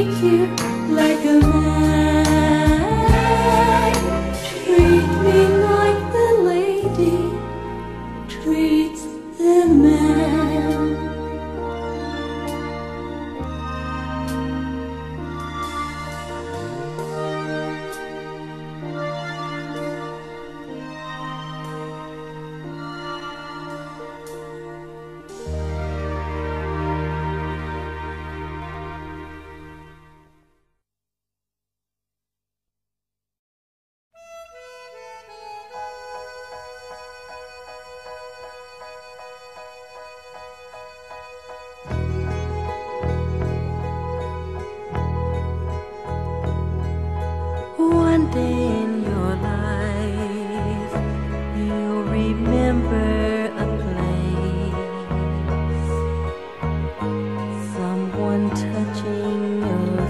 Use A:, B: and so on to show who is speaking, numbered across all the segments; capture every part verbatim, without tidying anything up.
A: treat you like a man. Treat me like the lady treats the man.
B: One day in your life, you'll remember a place, someone touching your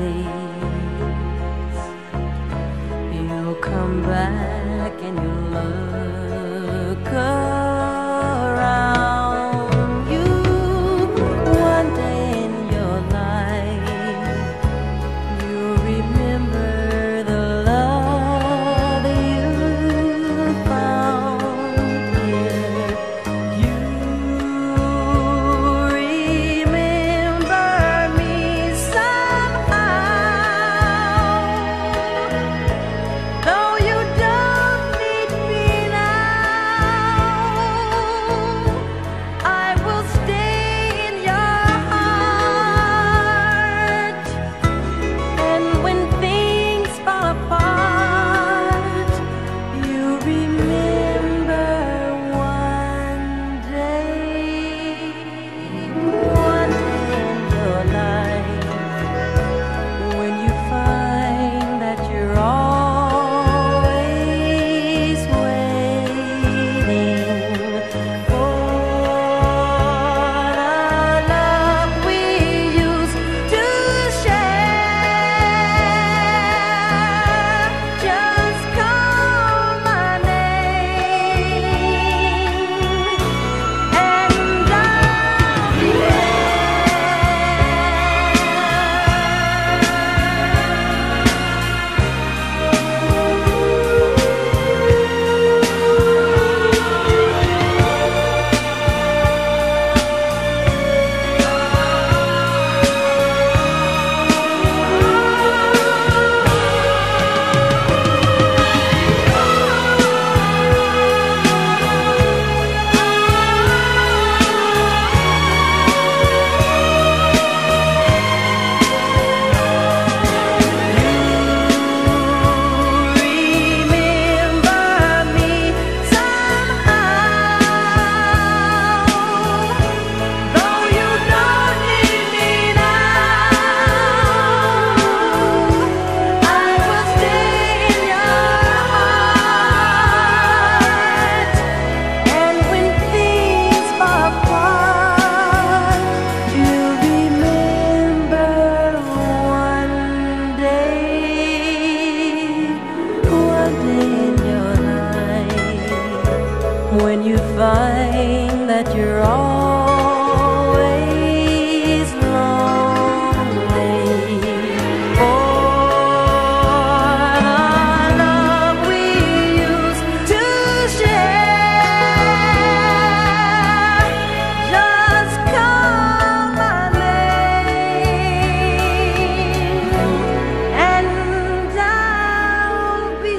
B: face. You'll come back and you'll look around you. One day in your life, you'll remember when you find that you're always lonely. For the love we used to share, just call my name and I'll be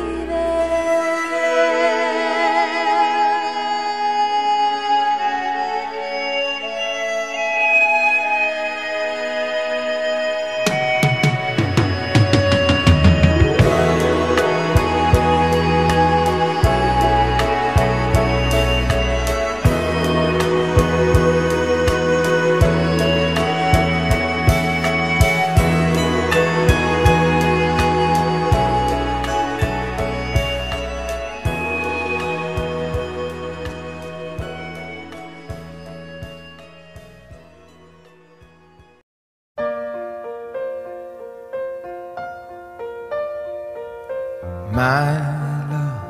C: My love,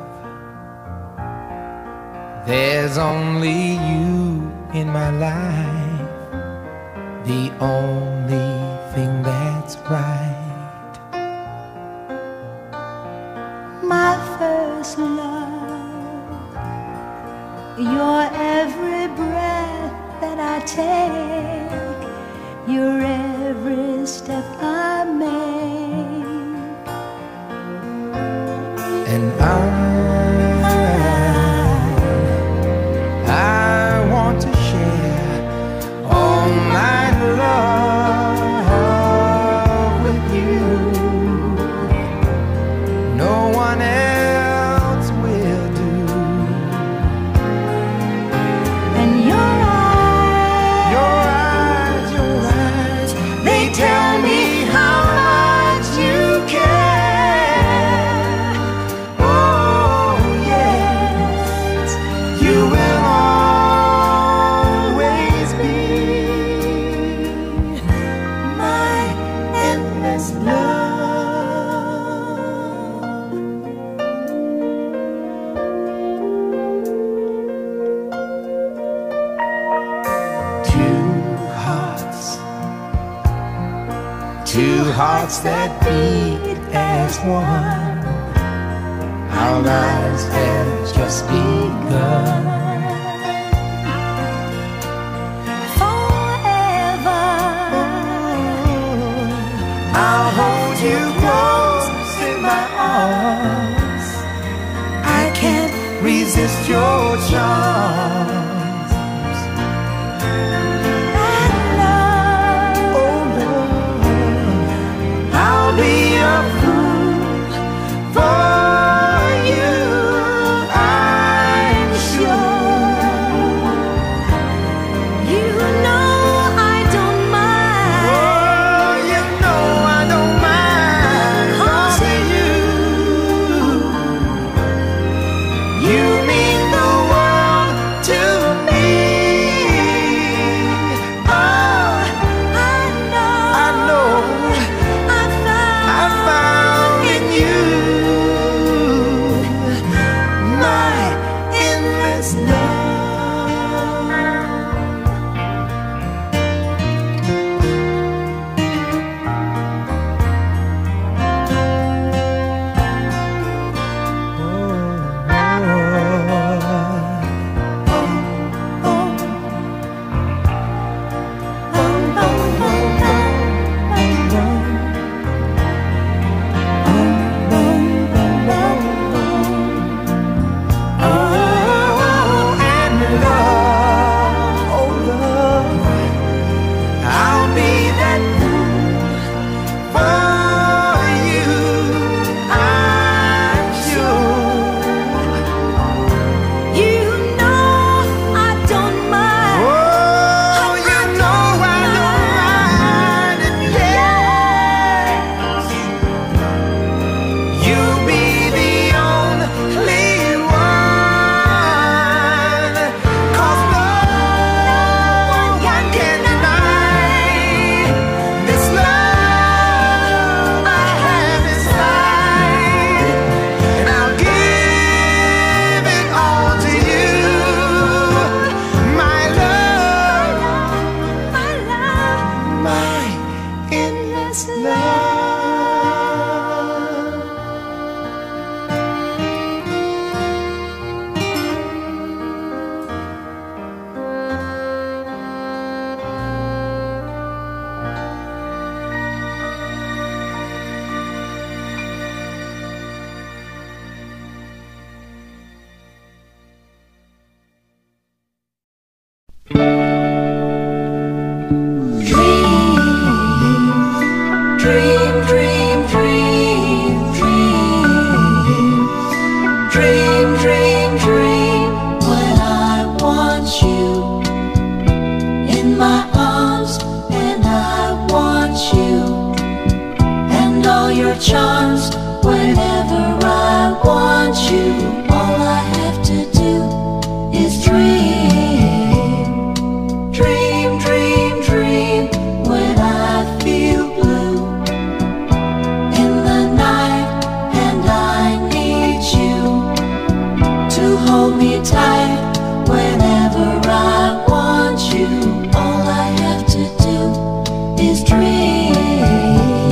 C: there's only you in my life, the only thing that that's right.
A: My first love, your every breath that I take, your every step I make,
C: And I, I want to share all my love with you. No one else will do.
A: and your eyes,
C: Your eyes, your eyes, they tell me how much you care. Oh yes, you will always be my endless love. Two hearts, two hearts that beat as one. Our lives have just begun.
A: forever.
C: I'll hold you close in my arms. I can't resist your charms.
A: And love,
C: Oh Lord, I'll be a fool for you, I'm sure.
A: you know I don't mind.
C: Oh, you know I don't mind causing you. You mean the world to me. Oh,
A: I know,
C: I know
A: I found,
C: I found in you my endless love. Oh, and love, oh love, I'll be that fool for you, I'm sure.
A: you know I don't mind.
C: Oh, you know I don't mind, and yes, you'll be the only one. 'Cause no one can deny this love I have inside, and I'll give it all to you, my love,
A: My love,
C: my endless love.
A: dream, dream, dream, dream, dream, dream, dream. When I want you in my arms, and I want you and all your charms. Whenever I want you, all I have to do is dream, dream, dream, dream. When I feel blue in the night and I need you to hold me tight. Whenever I want you, all I have to do is dream.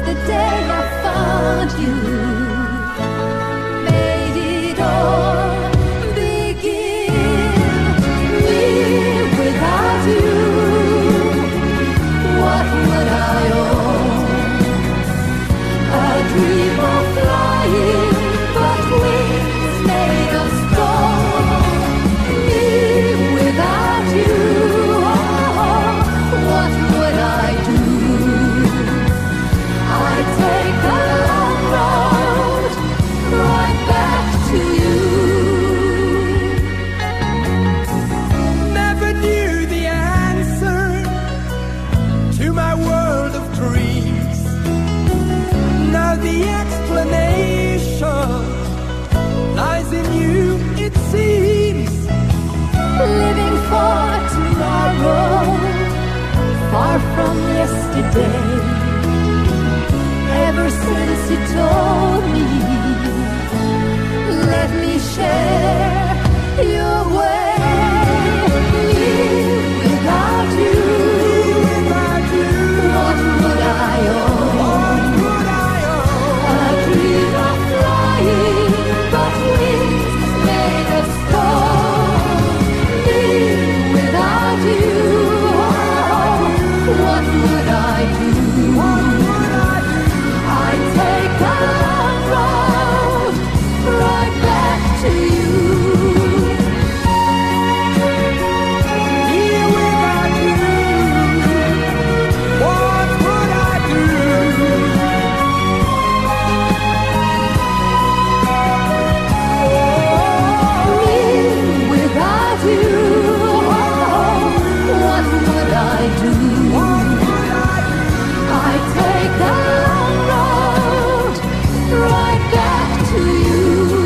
B: the day I found you made it all begin. Me without you, what would I own? A dream of flying, but wings made of stone. Me without you, oh, what would I do? I take a long road right back to you.
C: Never knew the answer to my world of dreams. Now the explanation lies in you, it seems.
B: Living for tomorrow, far from yesterday. Ever since you told me, let me share your way. Me without you,
C: Without you,
B: what would I own?
C: what would I own?
B: A dream of flying, but wings made of stone. Me without you, oh, what would I do? I take a long road right back to you.
C: Here without you, what would I do?
B: Me without you, oh, what would I do?
C: What would I do?
B: I take a long road right back to you.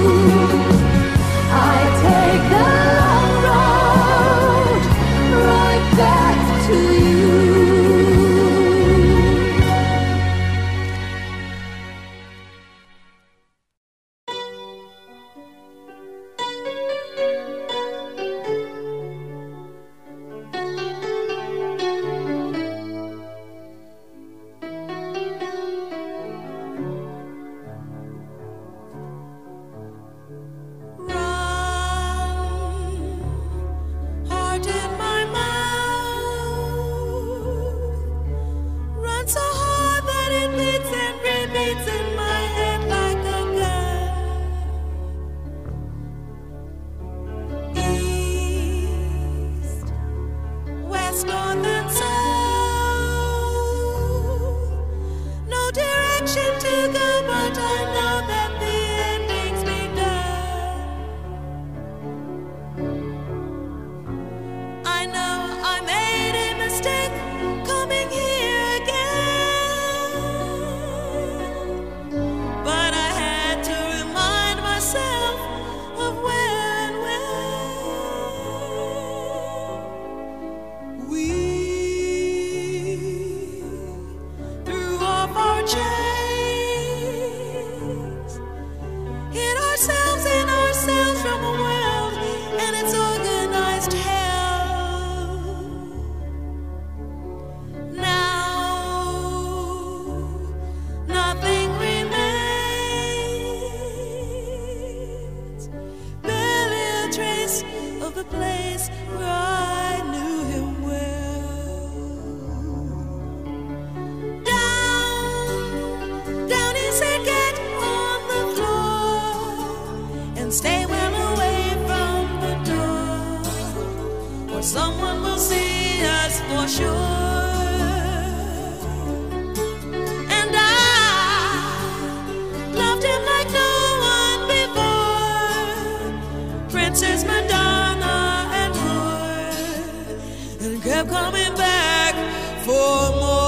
B: I take a long road right back to you.
D: Heart in my mouth, run so hard that it beats and repeats in my head like a gun. East, west, north, and south, no direction to go, but I know that the ending's begun. I know I made a mistake coming here again, but I had to remind myself of where and when we threw off our chains, hid ourselves in ourselves from a world and its organized hell. Now nothing remains, barely a trace of the place where I knew him well. Down, down he said, get on the floor and stay well away from the door, or someone will see us for sure. And I loved him like no one before, Princess Madonna and more, and kept coming back for more.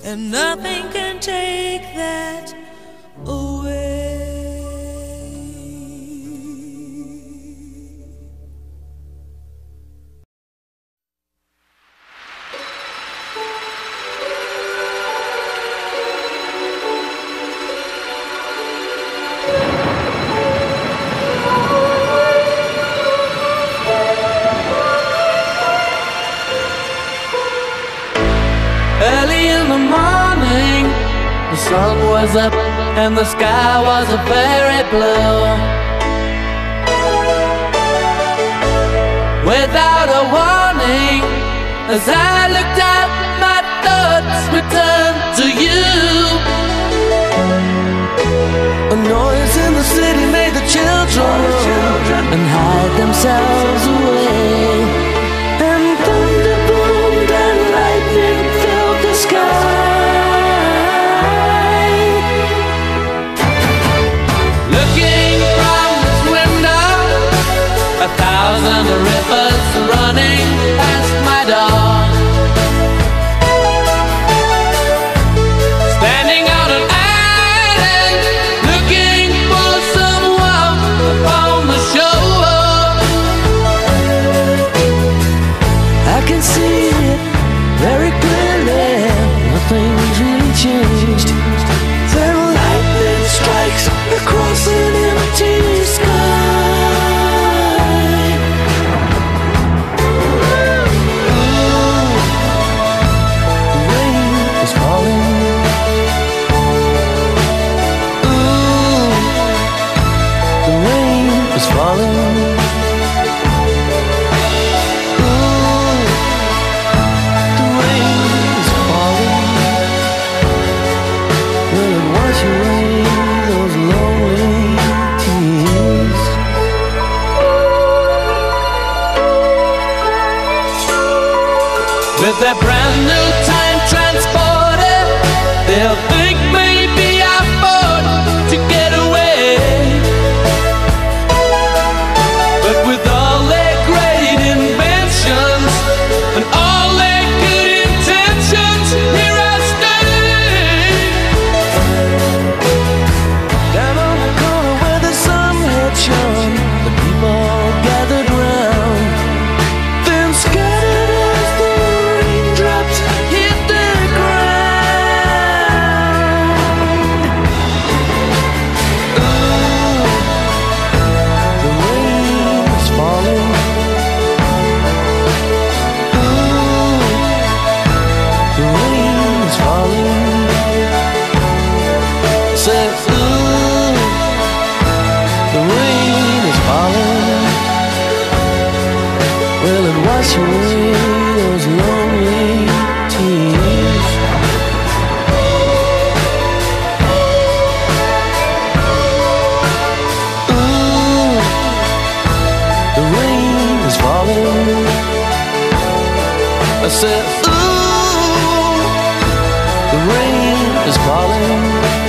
D: and nothing can take that away.
E: Early in the morning, the sun was up and the sky was a very blue. Without a warning, as I looked out, my thoughts returned to you. A noise in the city made the children run and hide themselves away. And thunder boomed and lightning filled the sky. Looking from this window, a thousand rivers running past my door. Standing on an island, looking for someone upon the shore. I can see it very clearly, nothing's really changed. Then lightning strikes across an empty sky. Ooh, the rain is falling. Ooh, the rain is falling. With their brand new time transporter, they'll think maybe I'm bored to get away. But with all their great inventions and all their good intentions, here I stay. Down on the corner where the sun had shone, the people gathered round, then scattered as the raindrops hit the ground. Ooh, the rain is falling. Ooh, the rain is falling. Say, ooh, the rain is falling. Will it wash away those lonely tears? Ooh, the rain is falling. I said, ooh, the rain is falling.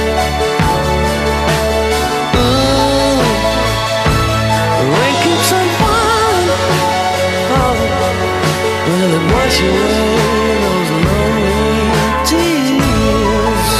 E: Ooh, the rain keeps on falling. Oh, will it wash away those lonely tears?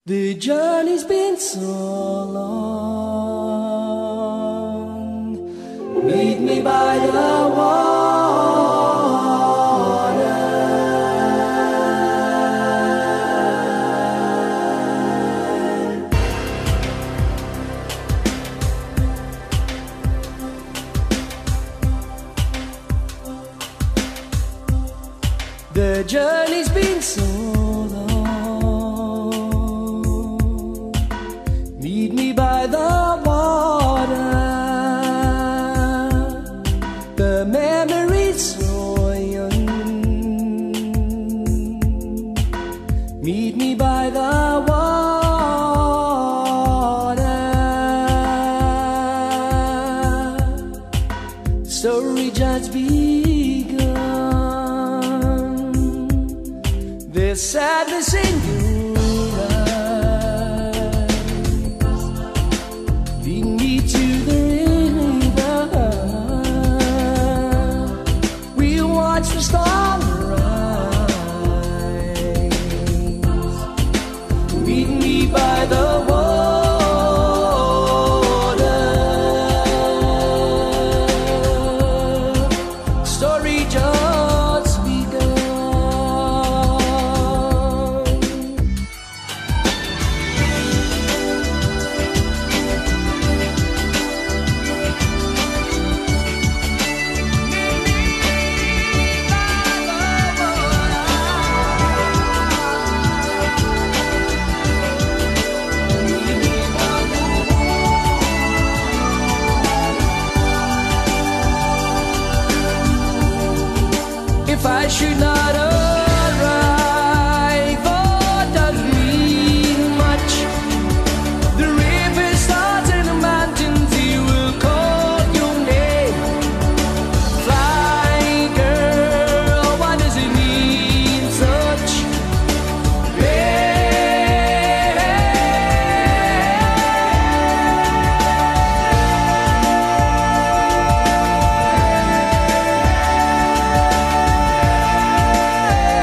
E: The journey's been so long. Meet me by the water. The journey's been so long. Meet me by the water. The memories so young. Meet me by the water. Story just begun. There's sadness in your eyes. Lead me to the river. We'll watch the stars rise. Meet me by the water. Story just begun. If I should not arrive, oh, doesn't mean much. The river starts in the mountains, he will call your name. Fly, girl, what does it mean, such? Hey.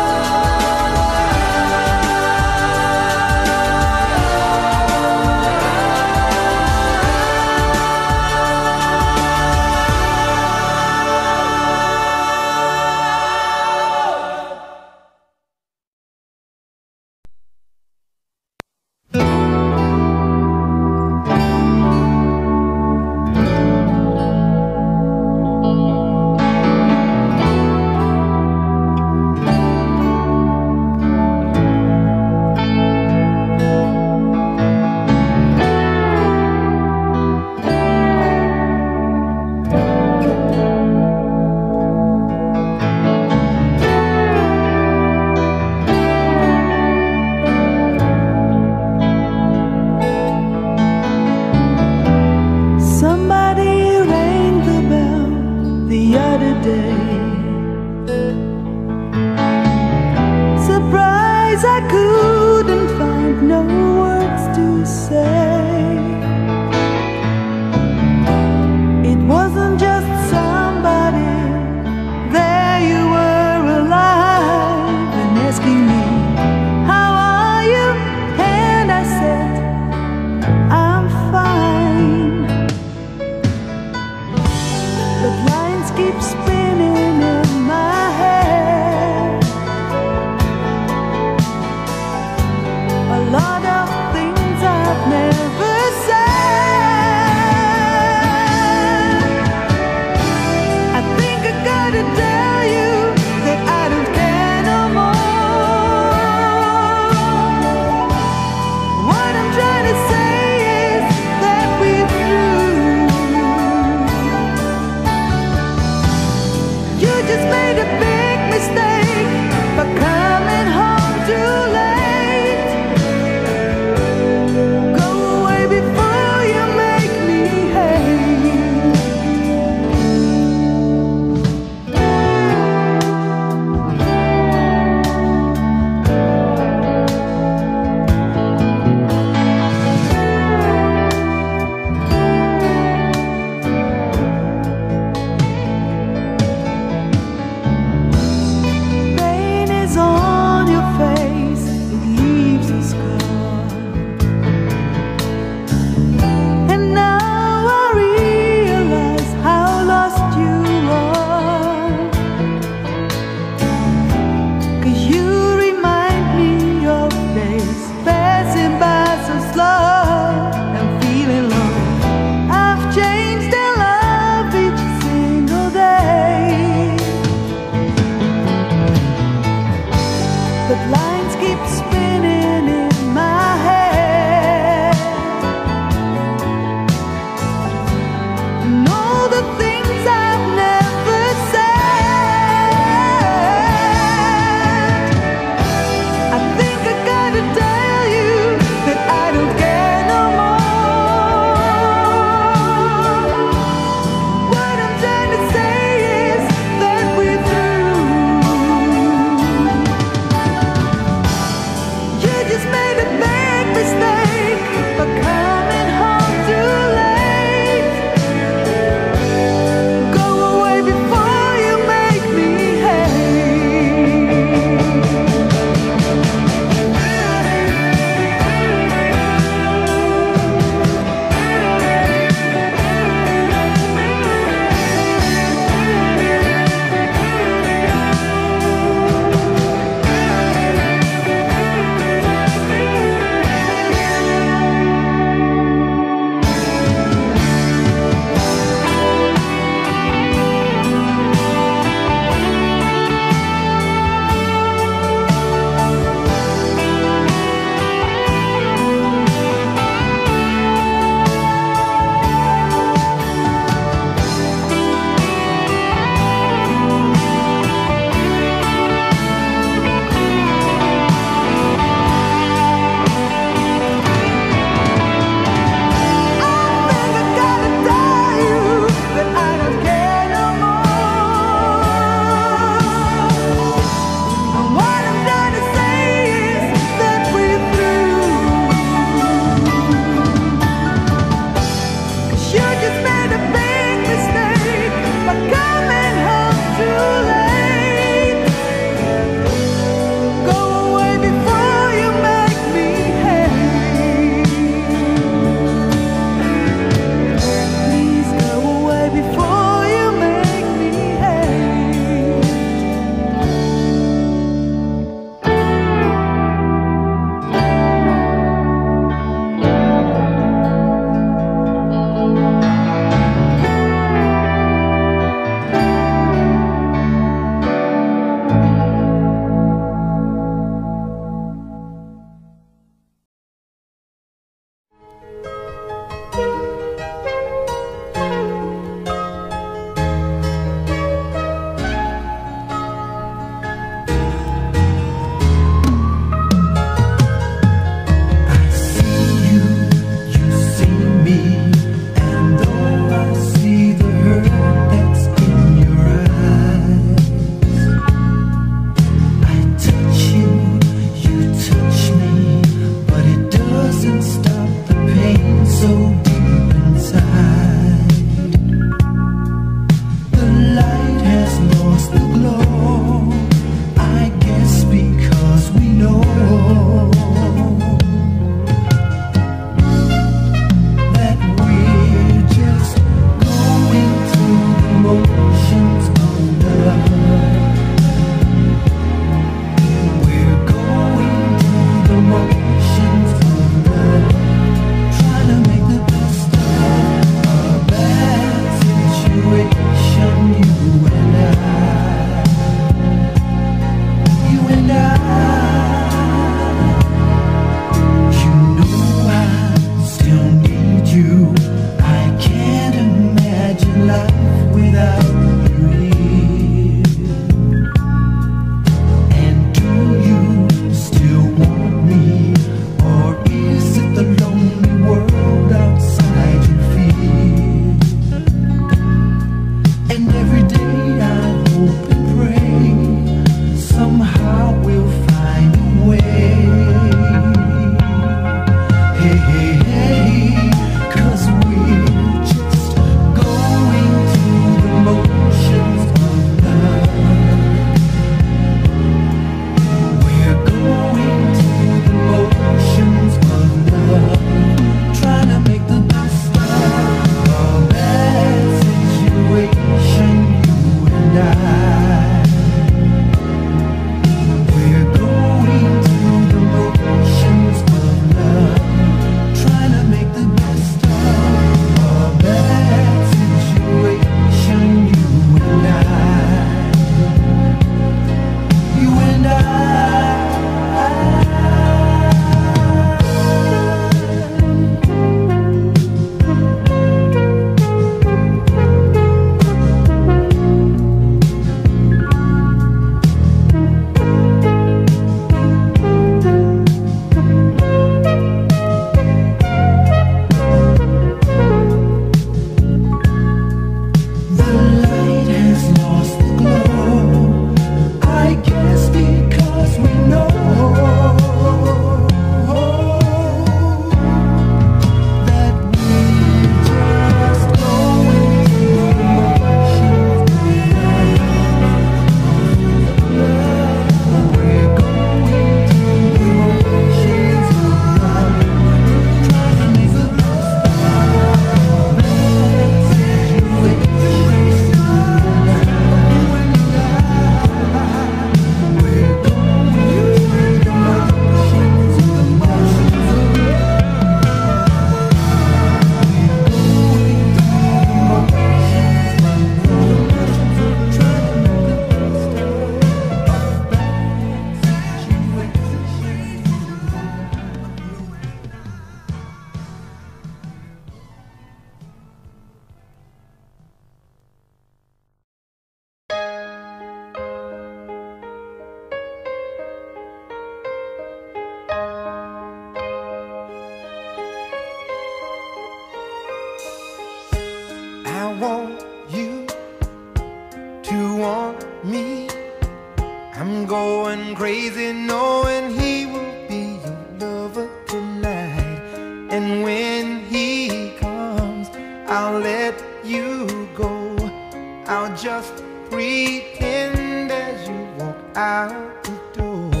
C: I want you to want me. I'm going crazy knowing he will be your lover tonight. And when he comes, I'll let you go. I'll just pretend as you walk out the door.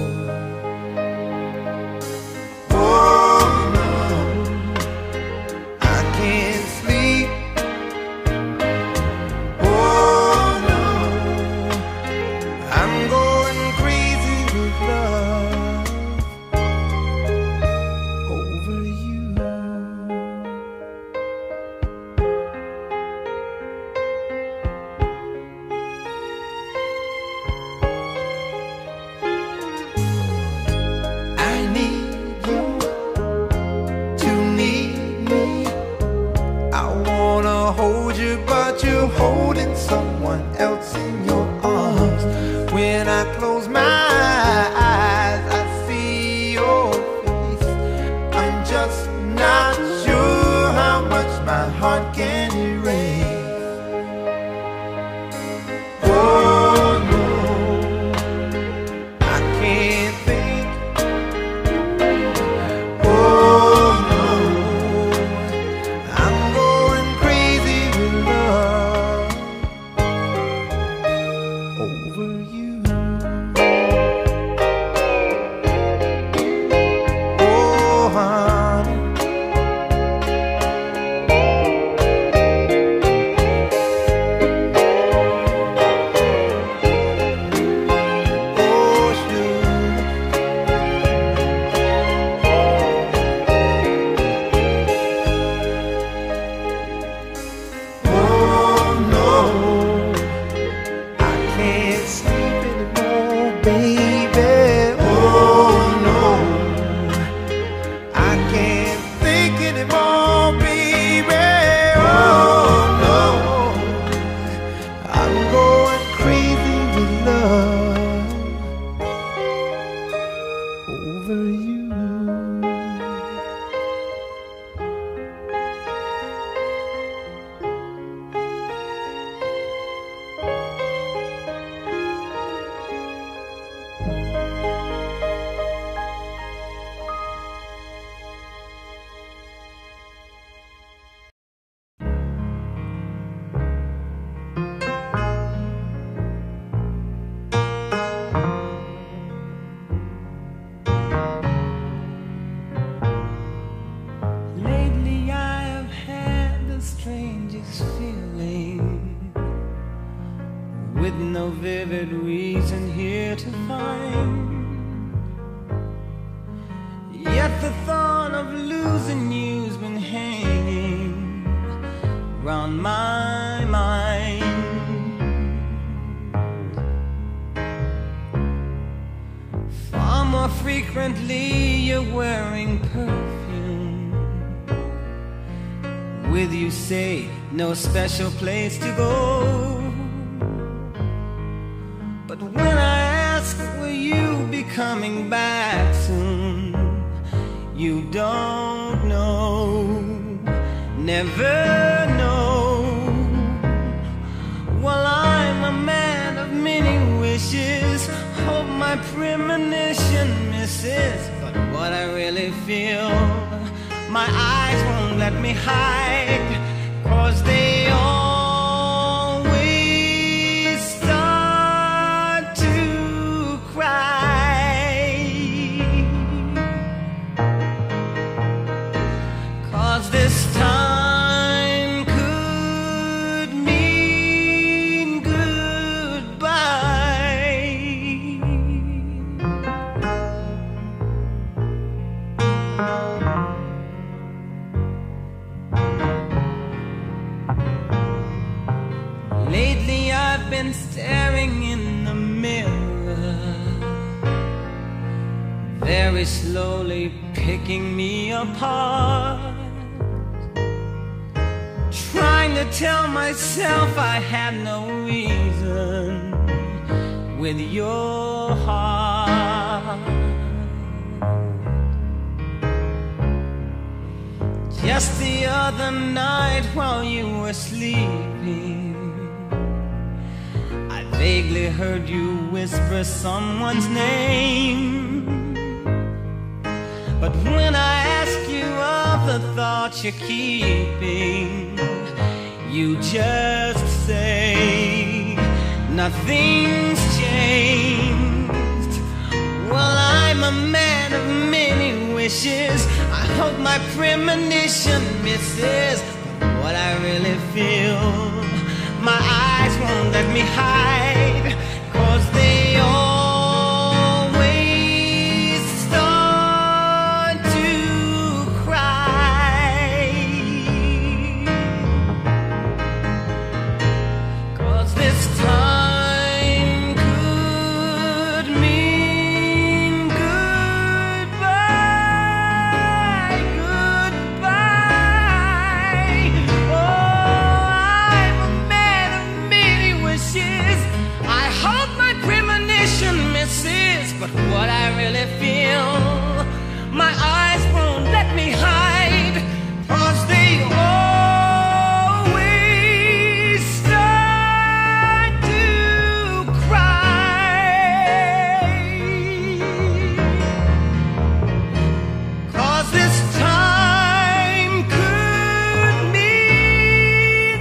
C: Oh no, I can't sleep. Oh no, I'm going crazy with love over you. I need you to need me. I wanna hold you, but you're holding someone else in your arms. When I close my eyes, I see your face. I'm just not sure how much my heart can erase. Oh no, I can't think. Oh no, I'm going crazy with love over you. Oh honey, oh sugar. Oh no, I can't sleep anymore, baby. Oh no, I can't think anymore, baby. Oh no, I'm going crazy with love over you.
E: Lately I have had the strangest feeling, with no vivid reason here to find. Yet the thought of losing you's been hanging round my mind. Far more frequently you're wearing perfume. With you say no special place to go. But when I ask will you be coming back soon, you don't know, never know. Well, I'm a man of many wishes, hope my premonition misses. But what I really feel, my eyes won't let me hide, 'cause they always start to cry. 'Cause this time could mean goodbye. Lately I've been staring in the mirror, very slowly picking me apart, trying to tell myself I had no reason with your heart.
F: Just the other night while you were sleeping, I vaguely heard you whisper someone's name. But when I ask you of the thoughts you're keeping, you just say nothing's changed. Well, I'm a man of many wishes. I hope my premonition misses. But what I really feel, my eyes won't let me hide, 'cause they always start to cry. 'Cause this time could mean goodbye, goodbye. Oh, I'm a man of many wishes. I hope my premonition misses. But what I really feel, my eyes won't let me hide, 'cause they always start to cry. 'Cause this time could mean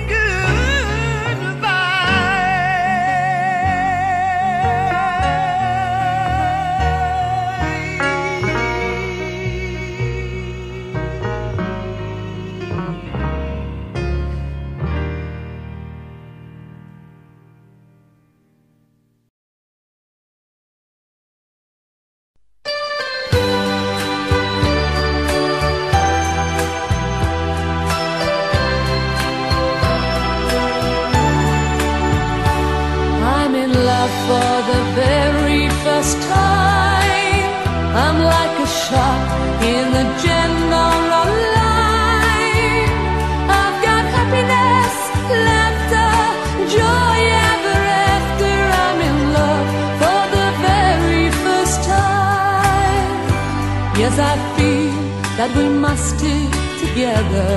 B: I'm in love for the very first time. I'm like a shot in the general line. I've got happiness, laughter, joy ever after. I'm in love for the very first time. Yes, I feel that we must stick together,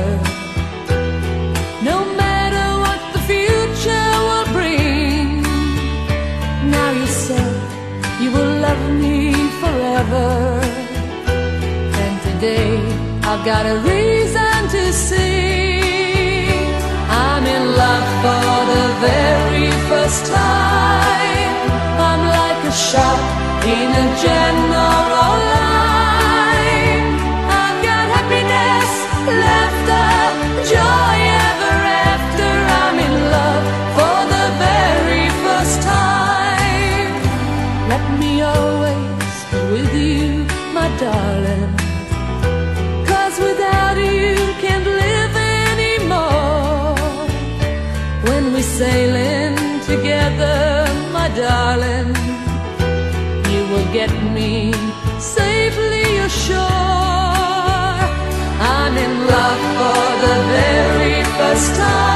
B: no matter what the future will bring. Now you said you will love me forever, and today I've got a reason to sing. I'm in love for the very first time. I'm like a shot in a general line. I've got happiness, laughter, joy ever after. I'm in love for the very first time. Let me always be with you, my darling, 'cause without you can't live anymore. When we're sailing together, my darling, you will get me safely ashore. I'm in love for the very first time.